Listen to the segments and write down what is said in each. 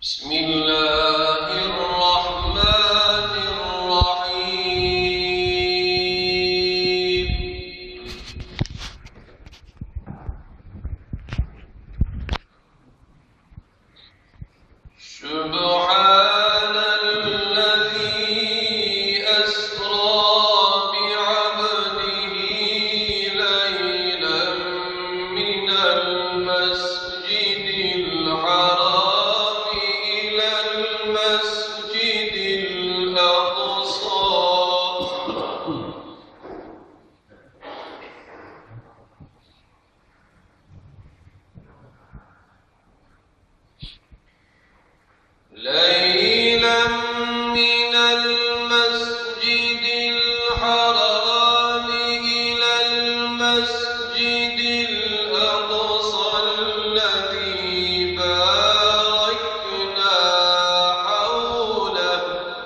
بسم الله الرحمن الرحيم. سبحان الذي أسرى بعبده ليلا من المسجد الحرام إلى المسجد الأقصى ليلا من المسجد الحرام إلى المسجد الأقصى الذي باركنا حوله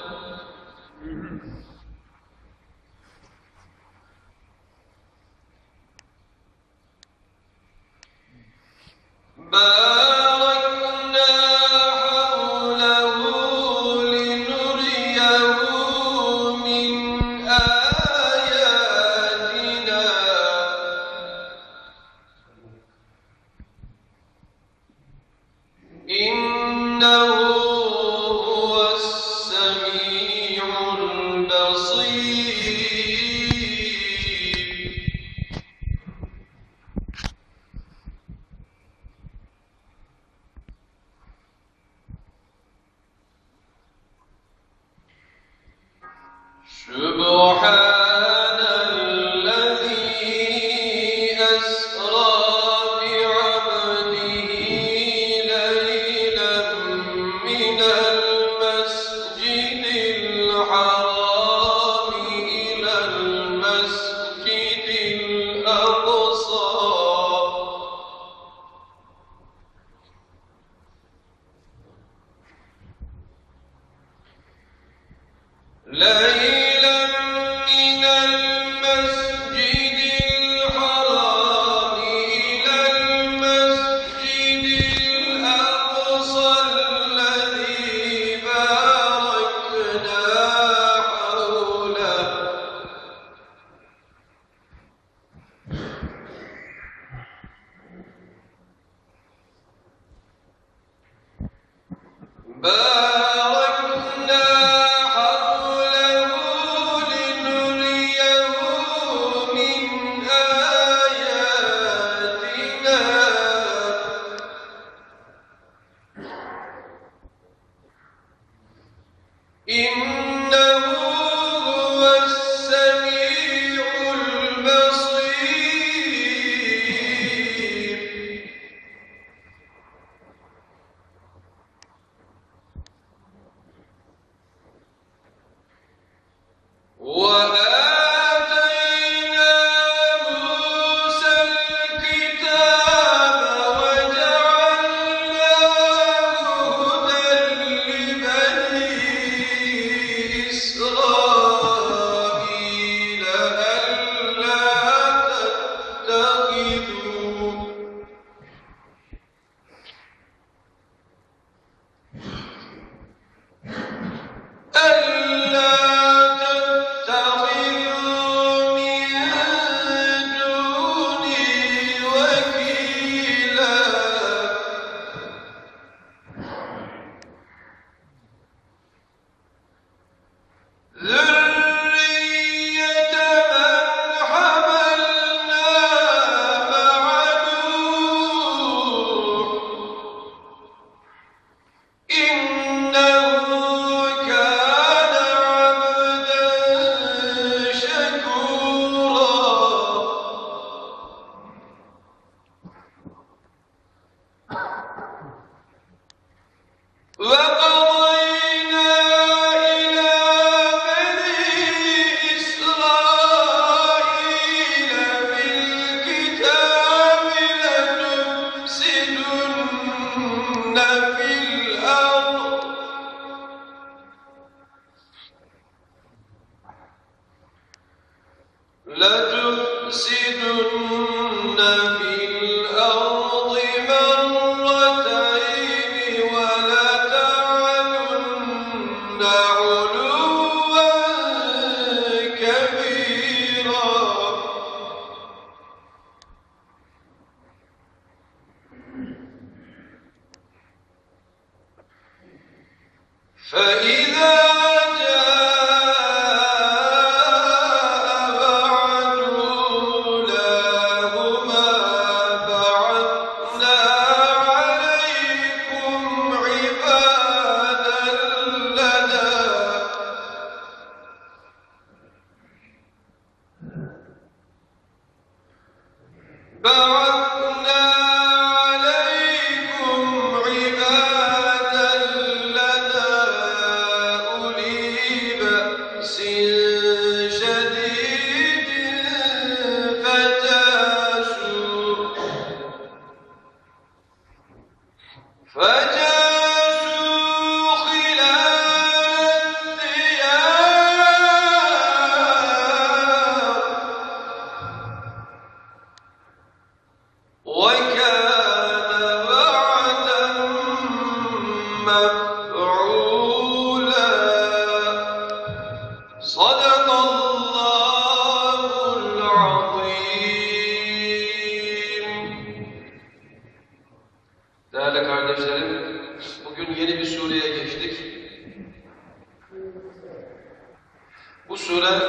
لنريه من آياتنا إنه هو السميع البصير. سبحان الذي أسرى بعبده ليلا من المسجد الحرام إلى المسجد الأقصى ليلا من المسجد الحرام إلى المسجد الأقصى الذي باركنا حوله لنريه من آياتنا إنه هو السميع البصير. وآتينا موسى الكتاب وجعلناه هدى لبني إسرائيل ألا تتخذوا من دوني وكيلا ذرية من حملنا مع نوح إنه كان عبدا شكورا. وقضينا إلى بني إسرائيل في الكتاب لتفسدن في الأرض مرتين ولتعلن فإذا جاء وعد أولاهما بعثنا عليكم عبادا لنا أولي بأس شديد فجاسوا خلال الديار وكان وعدا مفعولا صدق الله العظيم. Değerli kardeşlerim, bugün yeni bir sureye geçtik. Bu sure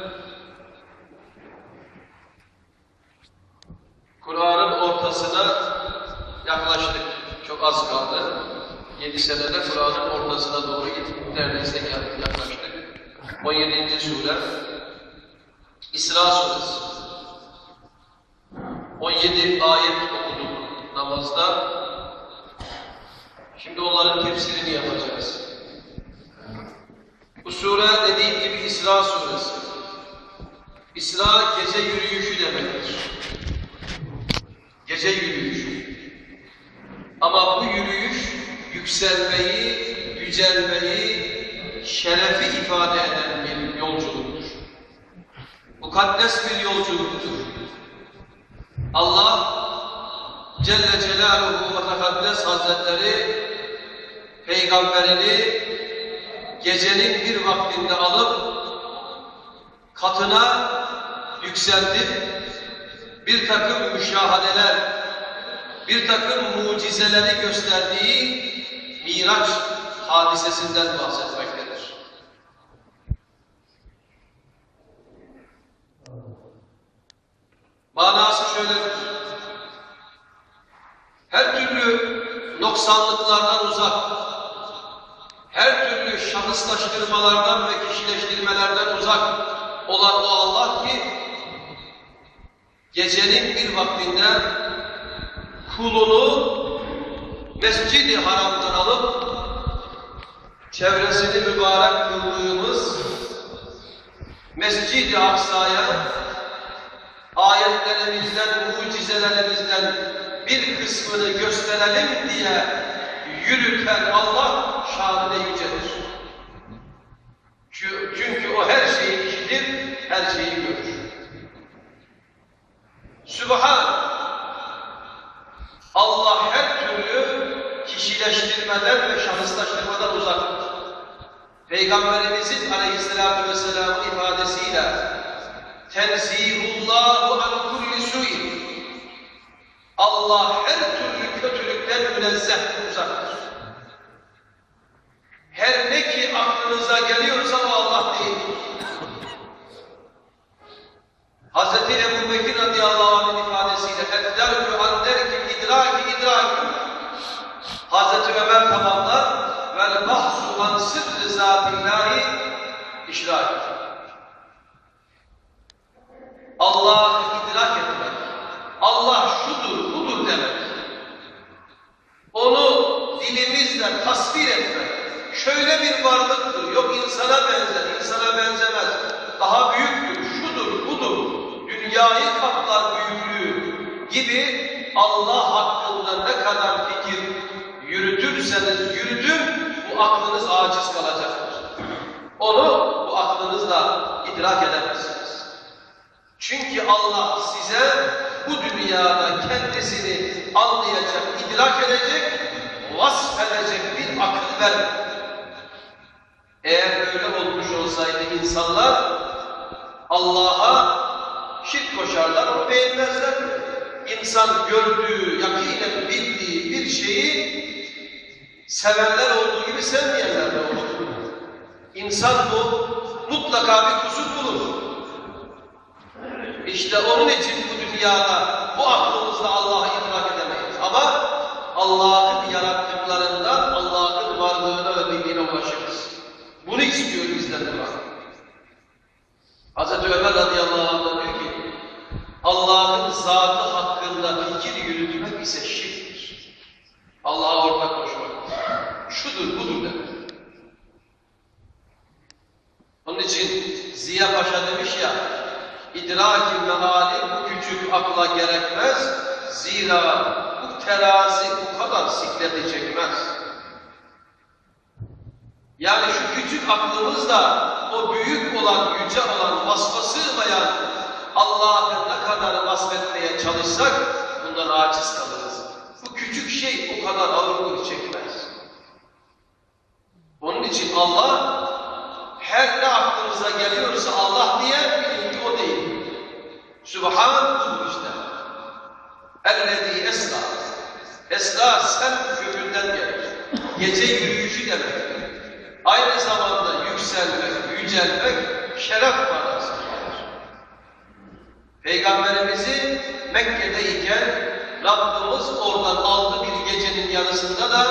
Kur'an'ın ortasına yaklaştık. Çok az kaldı. 7 senede Kur'an'ın ortasına doğru gittik. Neredeyse yaklaştık. 17. sure İsra suresi. 17 ayet okuduk namazda. Şimdi onların tefsirini yapacağız. Bu sure dediğim gibi İsra suresi. İsra gece yürüyüşü demektir. Gece yürüyüşü. Ama bu yürüyüş yükselmeyi, yücelmeyi, şerefi ifade eden bir yolculuktur. Mukaddes bir yolculuktur. Allah Celle Celaluhu ve Tekaddes Hazretleri Peygamberini gecenin bir vaktinde alıp katına yükseltip bir takım müşahadeler, bir takım mucizeleri gösterdiği Miraç hadisesinden bahsetmektedir. Manası şöyledir. Her türlü noksanlıklardan uzak, her türlü şahıslaştırmalardan ve kişileştirmelerden uzak olan o Allah ki gecenin bir vaktinde kulunu Mescid-i Haram'dan alıp çevresini mübarek kıldığımız Mescid-i Aksa'ya ayetlerimizden, mucizelerimizden bir kısmını gösterelim diye yürüten Allah şanı yücedir. Çünkü o her şeyi işitir, her şeyi görür. Sübhan! Allah her türlü kişileştirmeden ve şahıslaştırmadan uzaktır. Peygamberimizin aleyhissalatu vesselam'ın ifadesiyle tenzihullahu an kulli su'in, Allah her türlü kötülükten münezzehtir, uzaktır. Her ne ki aklınıza geliyorsa o Allah değildir. Hz. Ebu Bekir radıyallahu anh'ın ifadesiyle اَدَّرْكُ عَنْ دَرْكِ اِدْرَاكِ اِدْرَاكُ Hz. Ömer tamamlar وَالْبَحْسُ عَنْ سِرِّ ذَاتِ اللّٰهِ اِشْرَاكِ Allah'ı idrak etmek, Allah şudur, budur demek, onu dilimizle tasvir etmek, şöyle bir varlıktır, yok insana benzer, insana benzemez, daha büyüktür, şudur, budur, dünyayı kaplar büyüklüğü gibi Allah hakkında ne kadar fikir yürütürseniz yürütün, bu aklınız aciz kalacaktır. Onu bu aklınızla idrak edemezsiniz. Çünkü Allah size bu dünyada kendisini anlayacak, idrak edecek, vasfedecek bir akıl vermedi. Eğer öyle olmuş olsaydı insanlar Allah'a şirk koşarlar, onu beğenmezler. İnsan gördüğü, yakinen bildiği bir şeyi Sevenler olduğu gibi sevmeyenler de olur. İnsan bu mutlaka bir kusur bulur. İşte onun için bu dünyada bu aklımızla Allah'ı idrak edemeyiz. Ama Allah'ın yarattıklarından Allah'ın varlığına ve birliğine ulaşırız. Bunu istiyor bizden Kur'an. Hazreti Ömer radıyallahu anh diyor ki, Allah'ın zatı hakkında fikir yürütmek ise şirktir. Allah'a ortak koşmak. Şudur, budur demek. Onun için Ziya Paşa demiş ya, İdrak-ı meali bu küçük akla gerekmez, zira bu terazi bu kadar sikleti çekmez. Yani şu küçük aklımızla o büyük olan, yüce olan, vasfa sığmayan Allah'ı ne kadar vasfetmeye çalışsak bundan aciz kalırız. Bu küçük şey o kadar ağırlık çekmez. Onun için Allah her ne aklımıza geliyorsa Allah diye bilin ki o değil. Sübhan budur işte. Ellezî esra. Esra sen kökünden gelir. Gece yürüyüşü demek. Aynı zamanda yükselmek, yücelmek, şeref manası gelir. Peygamberimizi Mekke'deyken Rabbimiz oradan aldı bir gecenin yarısında da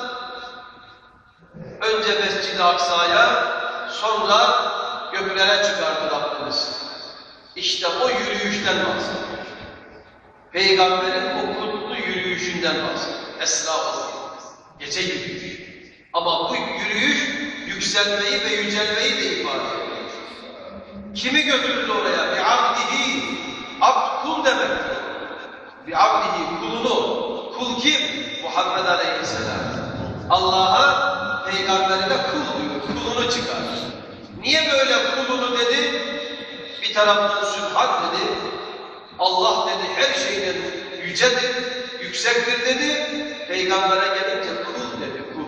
önce Mescid-i Aksa'ya, sonra göklere çıkardı Rabbimiz. İşte o yürüyüşten bahsediyor. Peygamberin o kutlu yürüyüşünden bahsediyor. Esra olur. Gece yürüyüş. Ama bu yürüyüş yükselmeyi ve yücelmeyi de ifade ediyor. Kimi götürdü oraya? Bi'abdihi. Abd kul demek. Bi'abdihi kulunu. Kul kim? Muhammed Aleyhisselam. Allah'a, peygamberine kul diyor. Kulunu çıkarır. Niye böyle kulunu dedi? Bir taraftan Sübhan dedi. Allah dedi her şeyden yücedir, yüksektir dedi. Peygambere gelince kul dedi, kul.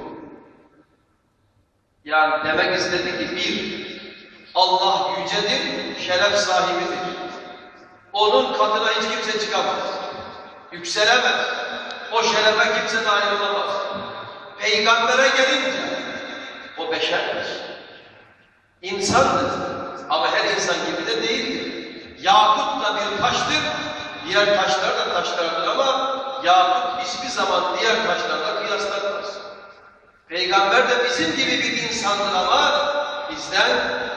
Yani demek istedi ki bir, Allah yücedir, şeref sahibidir. Onun katına hiç kimse çıkamaz. Yükselemez. O şerefe kimse dahil olamaz. Peygambere gelince o beşerdir. İnsandır. Ama her insan gibi de değildir. Yakut da bir taştır, diğer taşlar da taşlardır ama yakut hiçbir zaman diğer taşlarla kıyaslanmaz. Peygamber de bizim gibi bir insandır ama bizden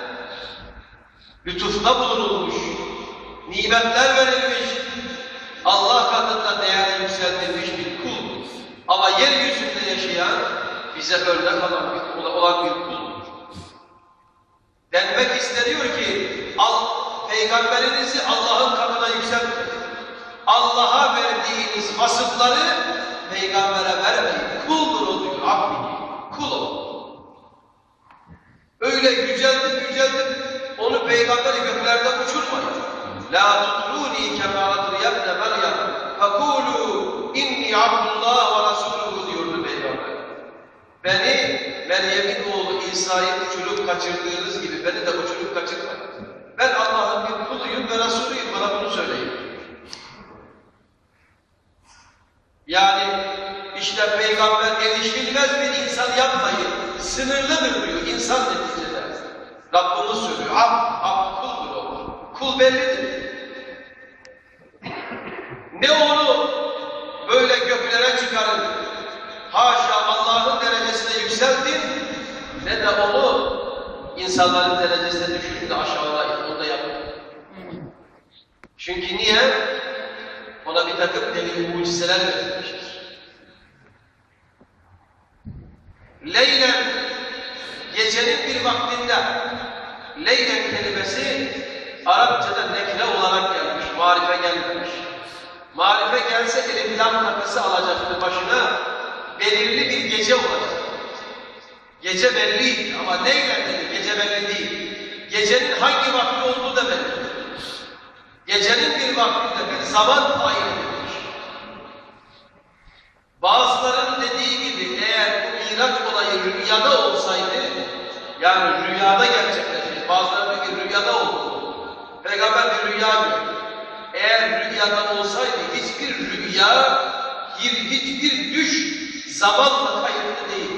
lütufta bulunulmuş, nimetler verilmiş, Allah katında değerli yükseltilmiş bir kul. Ama yeryüzünde yaşayan, bize örnek olan bir kul. Denmek isteniyor ki, Peygamberinizi Allah'ın katına yükseltin. Allah'a verdiğiniz vasıfları Peygamber'e vermeyin. Kuldur o diyor, abdi. Kul o. Öyle yüceltip onu Peygamber'i göklerde uçurmayın. La tutruni kema atriyebne Meryem fekulu inni abdullah ve rasuluhu diyordu Peygamber. Beni Meryem'in oğlu İsa'yı uçurup kaçırdığınız gibi beni de uçurup kaçırmayın. Ben Allah'ın bir kuluyum ve Resulüyüm, bana bunu söyleyin. Yani işte Peygamber erişilmez bir insan yapmayın, sınırlıdır diyor insan neticede. Rabbimiz söylüyor, abd kuldur o. Kul bellidir. Ne onu böyle göklere çıkarın, haşa Allah'ın derecesine yükseltin, ne de onu insanların derecesine düşürün de aşağılayın, onu da yapın. Çünkü niye? Ona bir takım delil mucizeler verilmiştir. Leylen, gecenin bir vaktinde, leylen kelimesi Arapçada nekre olarak gelmiş, marife gelmemiş. Marife gelse elif lam takısı alacaktı başına, belirli bir gece olacak. Gece belli ama neyle dedi? Gece belli değil. Gecenin hangi vakti olduğu da belli. Gecenin bir vaktinde bir zaman tayin edilmiş. Bazıların dediği gibi eğer bu Miraç olayı rüyada olsaydı, yani rüyada gerçekleşmiş, bazıları bir rüyada oldu. Peygamber bir rüya gördü. Eğer rüyada olsaydı hiçbir rüya, hiçbir düş zamanla kayıtlı değil.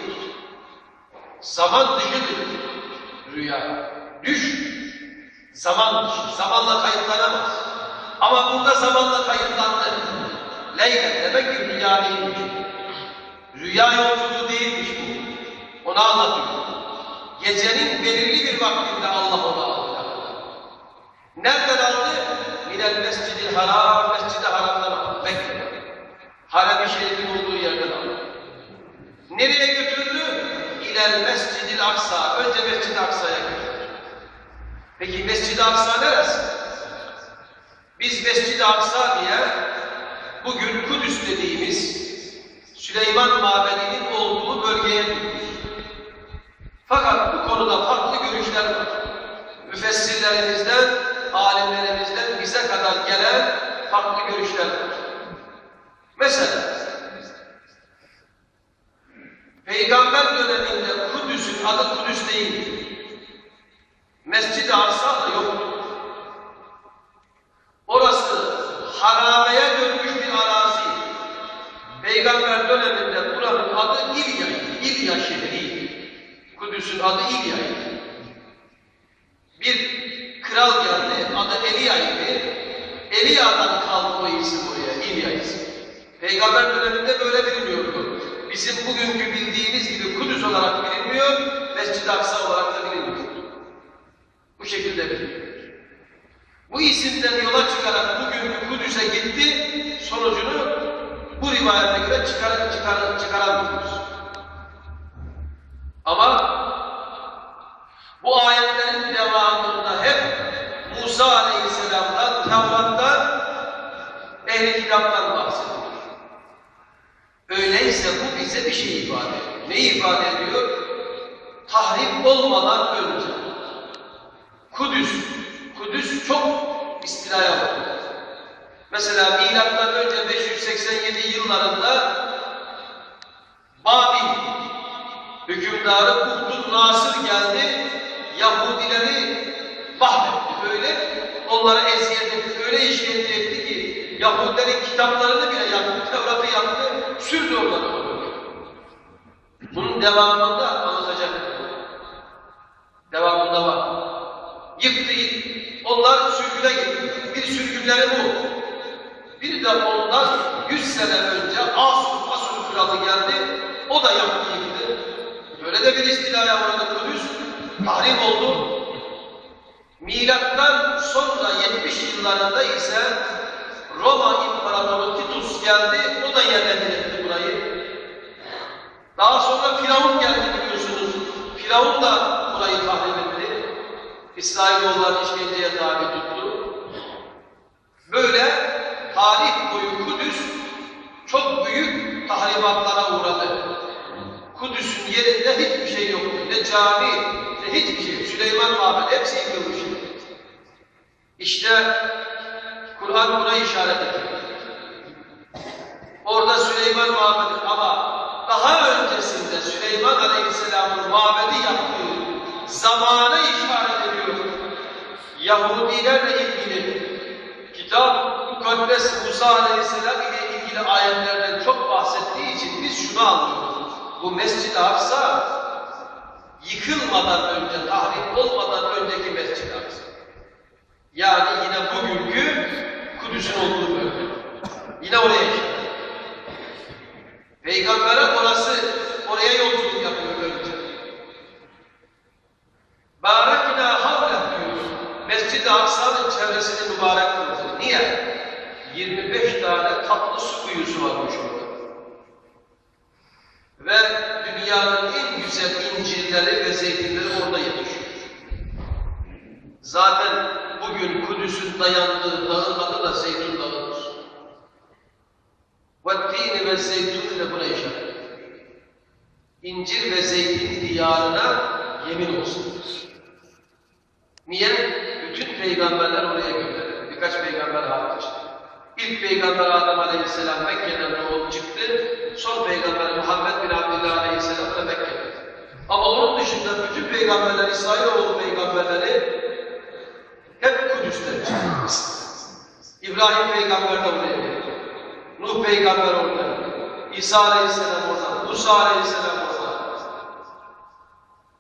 Zaman dışıdır rüya. Düş, zaman dışı. Zamanla kayıtlanamaz. Ama burada zamanla kayıtlandı. Leyla demek ki rüya değilmiş. Rüya yolculuğu değilmiş bu. Onu anlatıyor. Gecenin belirli bir vaktinde Allah onu aldı. Nereden aldı? Minel mescid-i haram, mescid-i haramdan aldı. Mekke. Harem-i Şerif'in olduğu yerden aldı. Nereye götürdü? İlel mescid-i aksa. Önce mescid-i aksa'ya götürdü. Peki mescid-i aksa neresi? Biz mescid-i aksa diye bugün Kudüs dediğimiz Süleyman Mabedi'nin olduğu bölgeye gidiyoruz. Fakat bu konuda farklı görüşler var. Müfessirlerimizden, alimlerimizden bize kadar gelen farklı görüşler var. Mesela, Peygamber döneminde Kudüs'ün adı Kudüs değil. Mescid-i Aksa da yoktu. Orası harameye dönmüş bir arazi. Peygamber döneminde buranın adı İlya'ydı. İlya şehri. Kudüs'ün adı İlya'ydı. Bir kral geldi, adı Eliya'ydı. Eliya'dan kaldı o isim oraya, İlya ismi. Peygamber döneminde böyle biliniyordu. Bizim bugünkü bildiğimiz gibi Kudüs olarak bilinmiyor, Mescid-i Aksa olarak da bilinmiyor. Bu şekilde biliniyor. Bu isimden yola çıkarak bugünkü Kudüs'e gitti, sonucunu bu rivayete göre çıkaramıyoruz. Ama bu ayetlerin devamında hep Musa Aleyhisselam'dan, Tevrat'tan, Ehl-i Kitap'tan bahsediyor. Öyleyse bu bize bir şey ifade ediyor. Neyi ifade ediyor? Tahrip olmadan önce. Kudüs çok istilaya uğradı. Mesela milattan önce 587 yıllarında Babil hükümdarı Buhdun Nasır geldi, Yahudileri mahvetti öyle, onlara eziyet etti, öyle işkence etti ki Yahudilerin kitaplarını bile yaktı, Tevrat'ı yaktı, sürdü onları. Bunun devamında anlatacak. Devamında var. Yıktı. Onlar sürgüne gitti. Bir sürgünleri bu. Bir de ondan 100 sene önce Asur kralı geldi. O da yaktı yıktı. Böyle de bir istilaya uğradı Kudüs. Tahrip oldu. Milattan sonra 70 yıllarında ise Roma İmparatoru Titus geldi. O da yerle bir etti burayı. Daha sonra Firavun geldi biliyorsunuz. Firavun da burayı tahrip etti. İsrailoğulları işkenceye tabi tuttu. Böyle tarih boyu Kudüs çok büyük tahribatlara uğradı. Kudüs'ün yerinde hiçbir şey yoktu. Ne cami, ne hiçbir şey. Süleyman Mabedi hepsi yıkılmış. İşte Kur'an buna işaret ediyor. Orada Süleyman Mabedi ama daha öncesinde Süleyman Aleyhisselam'ın mabedi yaptığı zamana işaret ediyor. Yahudilerle ilgili kitap Mukaddes Musa Aleyhisselam ile ilgili ayetlerden çok bahsettiği için biz şunu anlıyoruz. Bu Mescid-i Aksa yıkılmadan önce, tahrip olmadan önceki Mescid-i Aksa. Yani yine bugünkü Kudüs'ün olduğu bölge. Yine oraya işaret. Peygamber'e oraya yolculuk yapıyor önce. Bâreknâ havleh diyor. Mescid-i Aksa'nın çevresini mübarek kıldı. Niye? 25 tane tatlı su kuyusu varmış orada. Ve dünyanın en güzel incirleri ve zeytinleri orada yetişiyor. Zaten bugün Kudüs'ün dayandığı dağın adı da Zeytun Dağı'dır. وَالتِّينِ وَالزَّيْتُونِ de buna işaret. İncir ve zeytin diyarına yemin olsun. Niye? Bütün peygamberler oraya gönderildi. Birkaç peygamber hariç. İlk peygamber Adem Aleyhisselam Mekke'den doğup çıktı. Son peygamber Muhammed bin Abdillah Aleyhisselam da Mekke'de. Ama onun dışında bütün peygamberler, İsrailoğlu peygamberleri hep Kudüs'ten çıktı. İbrahim peygamber de oraya geldi. Nuh peygamber orada. İsa Aleyhisselam orada. Musa Aleyhisselam orada.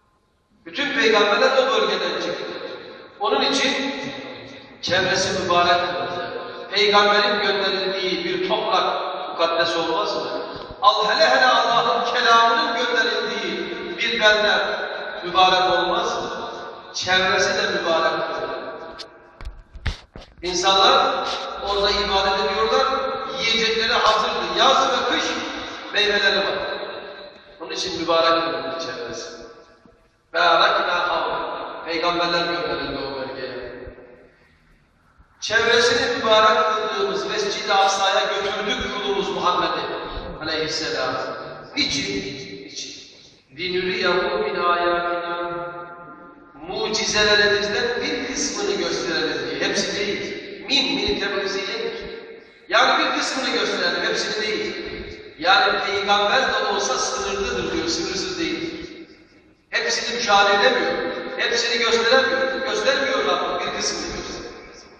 Bütün peygamberler o bölgeden çıktı. Onun için çevresi mübarek kılındı. Peygamberin gönderildiği bir toprak mukaddes olmaz mı? Hele Allah'ın kelamının gönderildiği bir belde mübarek olmaz mı? Çevresi de mübarek kılındı. İnsanlar orada ibadet ediyorlar, yiyecekleri hazırdı. Yaz ve kış meyveleri var. Onun için mübarek kılındı çevresi. Bâreknâ havle. Peygamberler gönderildi o bölgeye. Çevresini mübarek kıldığımız Mescid-i Aksa'ya götürdük kulumuz Muhammed'i aleyhisselam. Niçin? Linuriyahu min ayatina. Mucizelerimizden bir kısmını gösterelim diye. Hepsi değil. Min temizliğidir. Yani bir kısmını gösterelim, hepsini değil. Yani peygamber de olsa sınırlıdır diyor, sınırsız değil. Hepsini müşahede edemiyor. Hepsini gösteremiyor. Göstermiyor Rabbim, bir kısmını gösteriyor.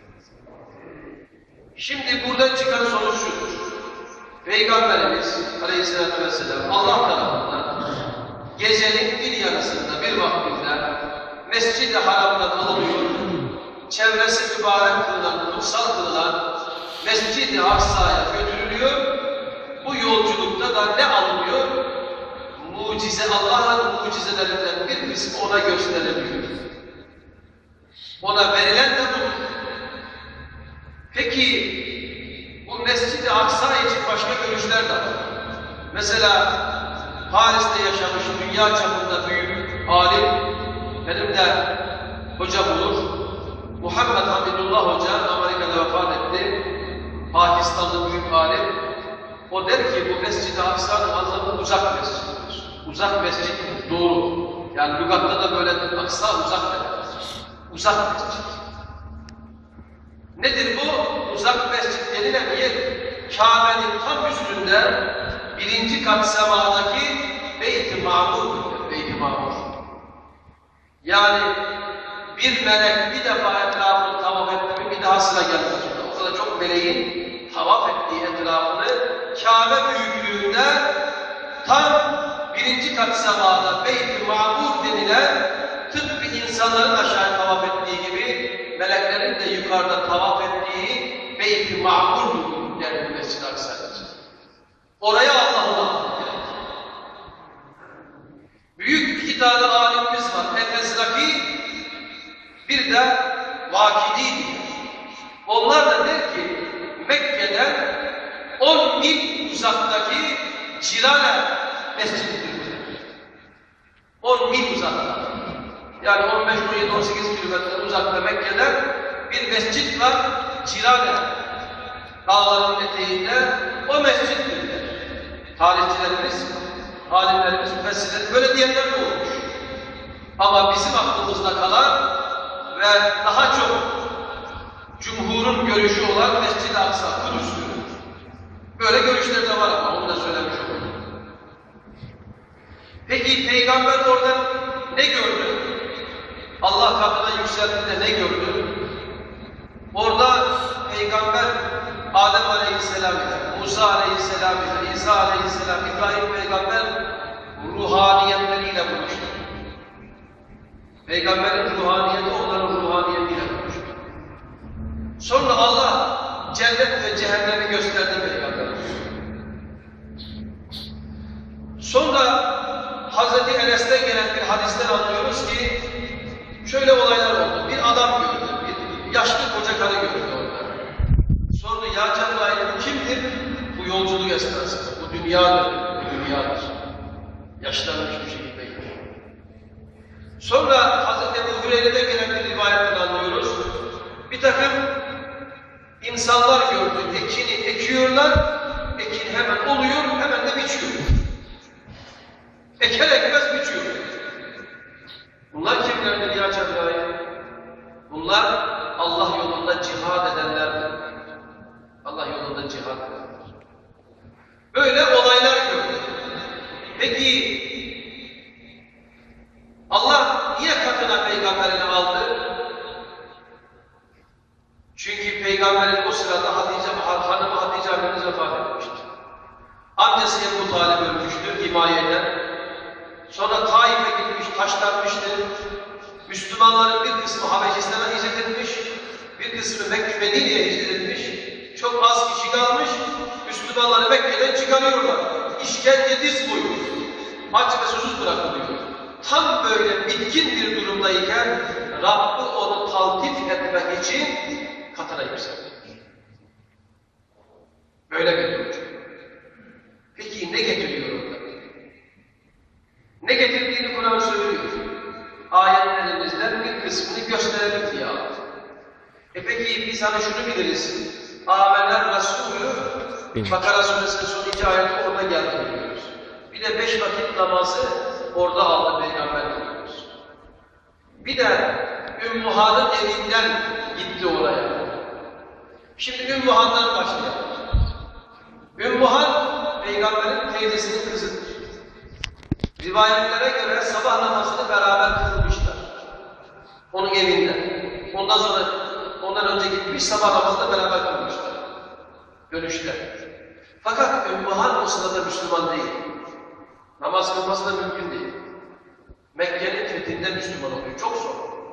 Şimdi buradan çıkan sonuç şudur. Peygamberimiz aleyhissalatü vesselam Allah tarafından gecenin bir yarısında, bir vaktinde Mescid-i Haram'dan alınıyor, çevresi mübarek kılınan, kutsal kılınan Mescid-i Aksa'ya götürülüyor. Bu yolculukta da ne alınıyor? Mucize, Allah'ın mucizelerinden bir kısmı ona gösteriliyor. Ona verilen de bu. Peki, bu Mescid-i Aksa için başka görüşler de var. Mesela Paris'te yaşamış dünya çapında büyük alim, benim de hocam olur, Muhammed Hamidullah Hoca Amerika'da vefat etti. Pakistanlı büyük alim. O der ki bu Mescid-i Aksa'nın anlamı uzak mesciddir. Uzak mescid doğru. Yani lügatta da böyle Aksa uzak demektir. Uzak mescid. Nedir bu? Uzak mescid denilen yer Kabe'nin tam üstünde birinci kat semadaki Beyt-i Mamur. Beyt-i Mamur. Yani bir melek bir defa etrafını tavaf etti mi bir daha sıra gelmez. O kadar çok meleğin tavaf ettiği etrafını Kabe büyüklüğünde tam birinci kat semada Beyt-i Mamur denilen tıpkı insanların aşağı tavaf ettiği gibi meleklerin de yukarıda tavaf ettiği Beyt-i Mamur'dur der Mescid-i Aksa'da. Oraya Allah'ın büyük iki tane alimimiz var. El-Ezraki bir de Vakidi. Onlar da der ki Mekke'den 10 mil uzaktaki Cirane mescididir. 10 mil uzakta. Yani 15, 17, 18 kilometre uzakta Mekke'den bir mescit var. Cirane dağların eteğinde o mescittir. Tarihçilerimiz, alimlerimiz, müfessirlerimiz böyle diyenler de olmuş. Ama bizim aklımızda kalan ve daha çok cumhurun görüşü olan Mescid-i Aksa, Kudüs'tür. Böyle görüşler de var ama onu da söylemiş olayım. Peki Peygamber orada ne gördü? Allah katına yükseldiğinde ne gördü? Orada Peygamber Adem Aleyhisselam ile, Musa Aleyhisselam ile, İsa Aleyhisselam, İbrahim Peygamber ruhaniyetleriyle buluştu. Peygamberin ruhaniyeti onların ruhaniyetiyle buluştu. Sonra Allah cennet ve cehennemi gösterdi Peygamber'e. Sonra Hz. Enes'ten gelen bir hadisten anlıyoruz ki şöyle olaylar oldu. Bir adam gördü, bir yaşlı koca karı gördü orada. Sordu, ya Cebrail bu kimdir? Bu yolculuk esnasında. Bu dünyadır, bu dünyadır. Yaşlanmış bir şekilde gidiyor. Sonra Hz. Ebu Hureyre'den gelen bir rivayetten anlıyoruz. Bir takım insanlar gördü, ekini ekiyorlar, ekin hemen oluyor, hemen de biçiyor. Eker ekmez biçiyor. Bunlar kimlerdir ya Cebrail? Bunlar Allah yolunda cihad edenlerdir. Allah yolunda cihad edenler. Böyle olaylar gördük. Peki Allah niye katına peygamberini aldı? Çünkü peygamberin o sırada hanımı Hatice annemiz vefat etmişti. Amcası Ebu Talib ölmüştür himayeden. Sonra Taif'e gitmiş, taşlanmıştı. Müslümanların bir kısmı Habeşistan'a hicret etmiş, bir kısmı Medine'ye hicret etmiş. Çok az kişi kalmış, Müslümanları Mekke'den çıkarıyorlar. İşkence diz boyu, aç ve susuz bırakılıyor. Tam böyle bitkin bir durumdayken Rabbi onu taltif etmek için katına yükseldi. Böyle getiriyor. Peki ne getiriyor orada? Ne getirdiğini Kur'an söylüyor. Ayetlerimizden bir kısmını gösterelim diye aldı. Peki biz hani şunu biliriz. Âmenler Resulü Bakara Suresinin son 2 ayeti orada geldi biliyoruz. Bir de 5 vakit namazı orada aldı Peygamber biliyoruz. Bir de Ümmühan'ın evinden gitti oraya. Şimdi Ümmühan'dan başlayalım. Ümmühan Peygamberin teyzesinin kızıdır. Rivayetlere göre sabah namazını beraber kılmışlar. Onun evinde. Ondan önce gitmiş, sabah namazını beraber kılmışlar. Dönüşte. Fakat Ümmühan o sırada Müslüman değil. Namaz kılması da mümkün değil. Mekke'nin fethinde Müslüman oluyor. Çok zor.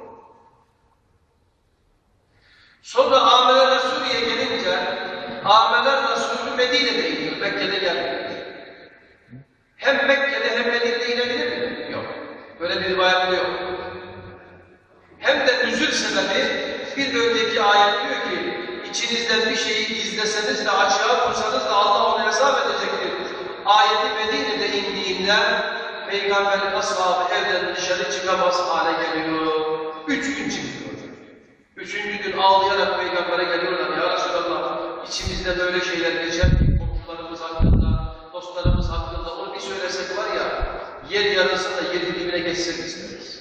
Sonra Âmeler Resulü'ye gelince Âmeler Resulü Medine'de iniyor. Mekke'de gelmiyor. Hem Mekke'de hem Medine'de inebilir mi? Yok. Böyle bir rivayet yok. Hem de nüzül sebebi bir önceki ayet diyor ki içinizden bir şeyi gizleseniz de açığa vursanız da Allah onu hesap edecektir. Ayeti Medine'de indiğinde Peygamberin ashabı evden dışarı çıkamaz hale geliyor. 3 gün çıkıyor. 3. gün ağlayarak Peygamber'e geliyorlar. Ya Resulallah içimizde böyle şeyler geçer ki komşularımız hakkında, dostlarımız hakkında onu bir söylesek var ya yer yarısında yerin dibine geçsek isteriz.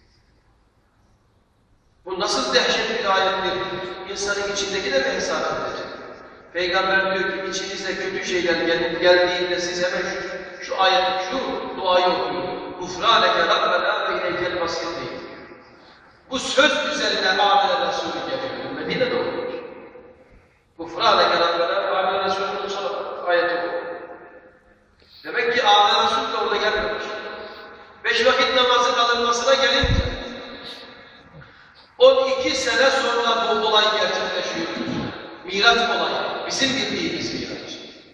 Bu nasıl dehşetli bir ayettir? İnsanın içindeki de mi hesap edecek? Peygamber diyor ki içinizde kötü şeyler geldiğinde siz hemen şu ayeti, şu duayı okuyun. Gufrâneke Rabbena ve ileykel masir değil. Bu söz üzerine Âmeler Resulü geliyor. Medine'de oluyor. Gufrâneke Rabbena ve Âmeler Resulü'nün son ayeti okuyor. Demek ki Âmeler Resulü de orada gelmemiş. 5 vakit namazı kalınmasına gelince 12 sene sonra bu olay gerçekleşiyor. Miraç olayı. Bizim bildiğimiz Miraç.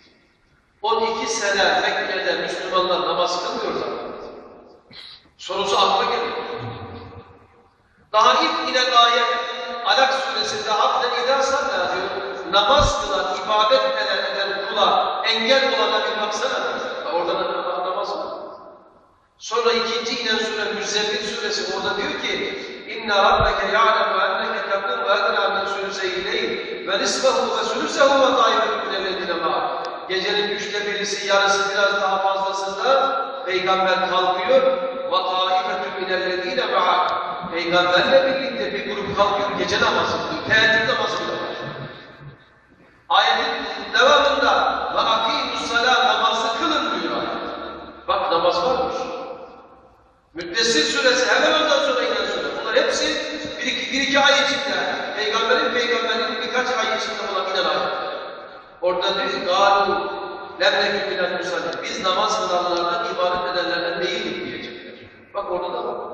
12 sene Mekke'de Müslümanlar namaz kılmıyorlar. Sorusu akla geliyor. Daha ilk inen ayet Alak suresinde abden idâ sallâ diyor. Namaz kılan, ibadet eden kula engel olana bir baksana. Orada da namaz var. Sonra ikinci inen sure Müzzemmil suresi orada diyor ki İnne rabbeke ya'lemu enneke tekûm ve ednâ min sülüse-i leyl ve nisfahu ve sülüsehu ve taifetun minellezîne ma'ah. Gecenin 1/3'isi, yarısı biraz daha fazlasında Peygamber kalkıyor ve taifetun minellezîne ma'ah. Peygamberle birlikte bir grup kalkıyor, gece namazı kılıyor, teheccüd namazı kılıyor. Ayetin devamında ve akîmus-salâ namazı kılın diyor ayet. Bak namaz varmış. Müddessir suresi hemen ondan sonra inen sure. Bunlar hepsi bir iki ay içinde, peygamberin birkaç ay içinde olan inen ayet. Orada diyor ki gâlû lemnekü minel musallîn. Biz namaz kılanlardan, ibadet edenlerden değildik diyecekler. Bak orada da var.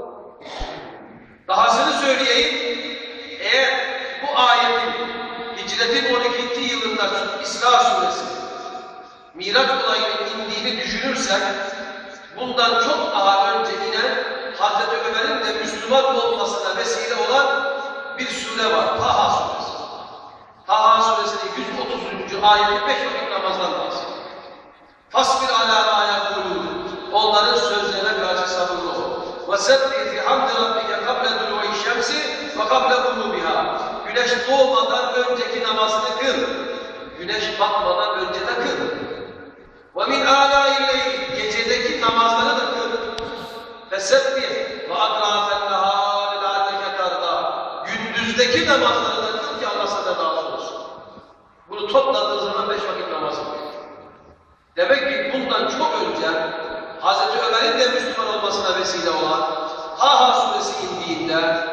Dahasını söyleyeyim, eğer bu ayetin hicretin 12. yılında İsra suresi Miraç olayının indiğini düşünürsek bundan çok daha önce inen Hazreti Ömer'in de Müslüman olmasına vesile olan bir sure var. Taha suresi. Taha suresinin 130. ayeti 5 vakit namazdan bahsediyor. Fasbir alâ mâ yekûlûn. Onların sözlerine karşı sabırlı ol. وَسَبِّحْ بِحَمْدِ رَبِّكَ قَبْلَ دُلُوعِ الشَّمْسِ وَقَبْلَ غُرُوبِهَا. Güneş doğmadan önceki namazını kıl. Güneş batmadan önce de kıl. وَمِنْ آلَاءِ اللَّيْلِ. Gecedeki namazları da kıl. فَسَبِّحْ وَاَطْرَافَ النَّهَارِ لَعَلَّكَ تَرْضَى. Gündüzdeki namazları da kıl ki Allah sana razı olsun. Bunu topladığı zaman 5 vakit namaz kılıyor. Demek ki bundan çok önce Hazreti Ömer'in de Müslüman olmasına vesile olan Taha suresi indiğinde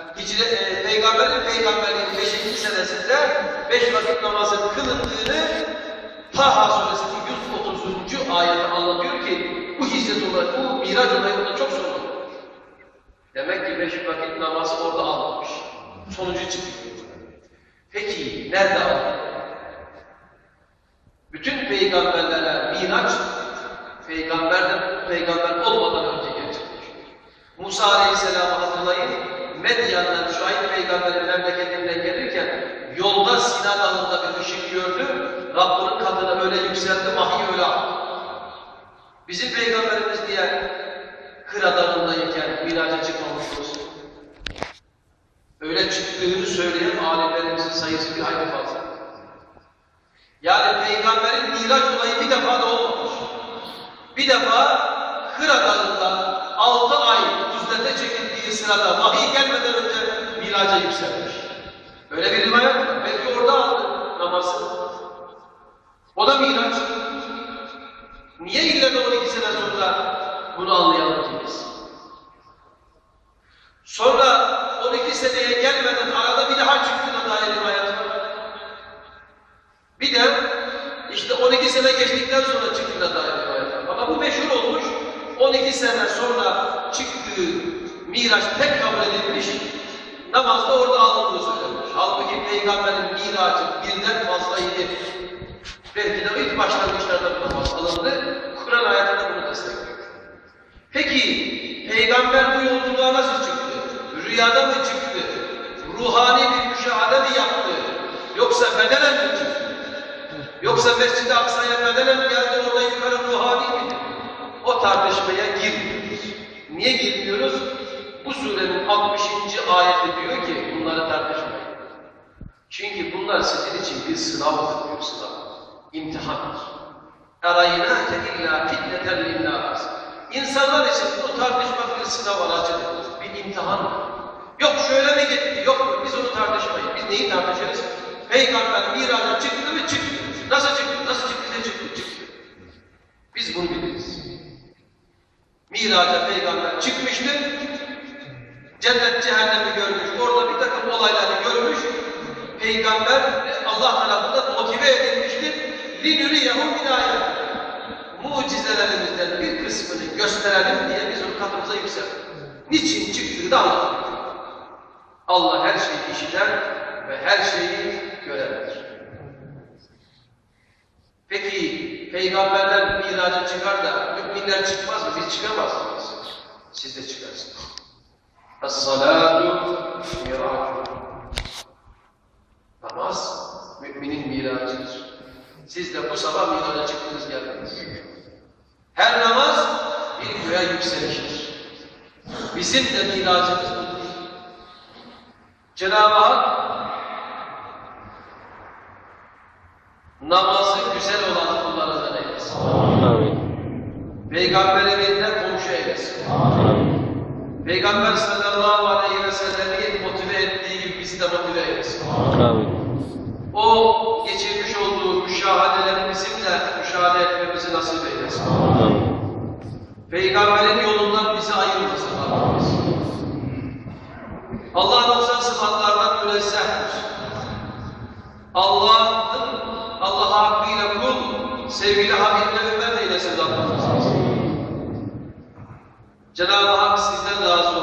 Peygamberliğin 5. senesinde 5 vakit namazın kılındığını Taha suresinin 130. ayeti anlatıyor ki bu hicret olayı, bu Miraç olayında çok sorun. Demek ki 5 vakit namazı orada alınmış. Sonucu çıkıyor. Peki nerede alındı? Bütün peygamberlere Miraç, peygamber olmadan önce gerçekleşiyor. Musa Aleyhisselam'ı hatırlayın, Medyan'dan Şuayb peygamberin memleketinden gelirken yolda Sina Dağı'nda bir ışık gördü, Rabbinin katına öyle yükseldi, vahiy öyle aldı. Bizim peygamberimiz diye Hıra Dağı'ndayken Miraç'a çıkmamış olsun. Öyle çıktığını söyleyen alimlerimizin sayısı bir hayli fazla. Yani peygamberin Miraç olayı bir defa da olmamış. Bir defa Hıra Dağı'nda 6 ay uzlete çekildiği sırada vahiy gelmeden önce Miraç'a yükselmiş. Öyle bir rivayet var. Belki orada aldı namazı. O da Miraç. Niye illa da 12 sene sonra bunu anlayalım ki biz? Sonra 12 seneye gelmeden arada bir daha çıktığına dair rivayet var. Bir de işte 12 sene geçtikten sonra çıktığına dair rivayet var. Ama bu meşhur olmuş. 12 sene sonra çıktığı Miraç tek kabul edilmiş, namazda orada alındığı söylenmiş. Halbuki Peygamberin Miraç'ı birden fazlaydı. Belki de ilk başlangıçlarda bu namaz alındı. Kur'an ayetinde bunu destekliyor. Peki Peygamber bu yolculuğa nasıl çıktı? Rüyada mı çıktı? Ruhani bir müşahede mi yaptı? Yoksa bedenen mi çıktı? Yoksa Mescid-i Aksa'ya bedenen mi geldi, orada yukarı ruhani miydi? O tartışmaya girmiyoruz. Niye girmiyoruz? Bu surenin 60. ayeti diyor ki bunları tartışmayın. Çünkü bunlar sizin için bir sınavdır, bir sınav. İmtihandır. اَرَيْنَاكَ اِلَّا فِتْنَةً لِلنَّاسِ İnsanlar için bu tartışmak bir sınav aracıdır, bir imtihandır. Yok şöyle mi gitti, yok mu? Biz onu tartışmayız. Biz neyi tartışırız? Peygamber Miraç'a çıktı mı? Çıktı. Nasıl çıktı? Nasıl çıktı? Ne çıktı? Çıktı. Biz bunu biliriz. Miraç'a peygamber çıkmıştı, cennet cehennemi görmüş, orada bir takım olayları görmüş, peygamber Allah tarafından motive edilmiştir. لِنُرِيَهُ مِنْ آيَاتِنَا Mucizelerimizden bir kısmını gösterelim diye biz onu katımıza yükselttik. Niçin çıktığı da Allah. Allah her şeyi işiter ve her şeyi görebilir. Peki peygamberler Miraç'a çıkar da müminler çıkmaz mı? Biz çıkamaz mıyız? Siz de çıkarsınız. Es-salâtu mirâcu. Namaz müminin miracıdır. Siz de bu sabah Miraç'a çıktınız geldiniz. Her namaz bir göğe yükseliştir. Bizim de miracımız budur. Cenab-ı Hak namazı güzel olan kullarından eylesin. Peygamberimize komşu eylesin. Peygamber sallallahu aleyhi ve sellem'i motive ettiği gibi bizi de motive eylesin. O geçirmiş olduğu müşahedeleri bizimle müşahede etmemizi nasip eylesin. Peygamberin yolundan bizi ayırmasın. Allah noksan sıfatlardan münezzehtir. Allah'a hakkıyla kul, sevgili Habibine ümmet eylesin Rabbimiz. Cenab-ı Hak sizden razı olsun.